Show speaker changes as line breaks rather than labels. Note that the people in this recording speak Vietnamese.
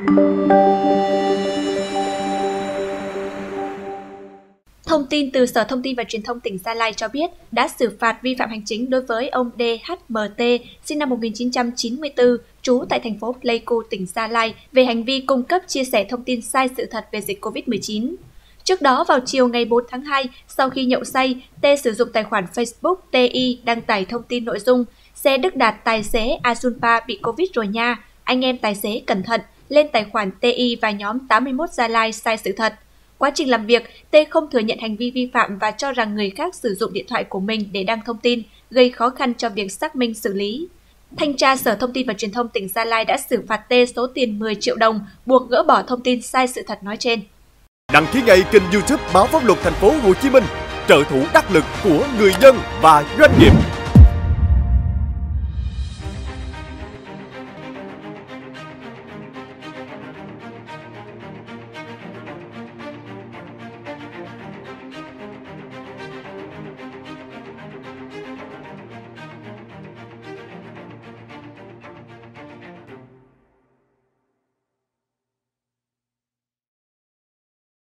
Thông tin từ Sở Thông tin và Truyền thông tỉnh Gia Lai cho biết đã xử phạt vi phạm hành chính đối với ông DHMT, sinh năm 1994, trú tại thành phố Pleiku, tỉnh Gia Lai về hành vi cung cấp chia sẻ thông tin sai sự thật về dịch COVID-19. Trước đó, vào chiều ngày 4 tháng 2, sau khi nhậu say, T sử dụng tài khoản Facebook TI đăng tải thông tin nội dung xe Đức Đạt tài xế Asunpa bị Covid rồi nha, anh em tài xế cẩn thận, lên tài khoản TI và nhóm 81 Gia Lai sai sự thật. Quá trình làm việc, T không thừa nhận hành vi vi phạm và cho rằng người khác sử dụng điện thoại của mình để đăng thông tin, gây khó khăn cho việc xác minh xử lý. Thanh tra Sở Thông tin và Truyền thông tỉnh Gia Lai đã xử phạt T số tiền 10 triệu đồng, buộc gỡ bỏ thông tin sai sự thật nói trên.
Đăng ký ngay kênh YouTube Báo Pháp Luật Thành phố Hồ Chí Minh, trợ thủ đắc lực của người dân và doanh nghiệp.